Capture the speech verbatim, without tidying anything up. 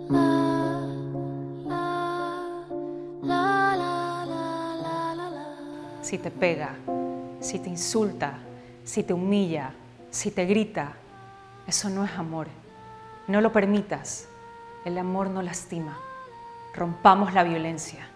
Si te pega, si te insulta, si te humilla, si te grita, eso no es amor. No lo permitas. El amor no lastima. Rompamos la violencia.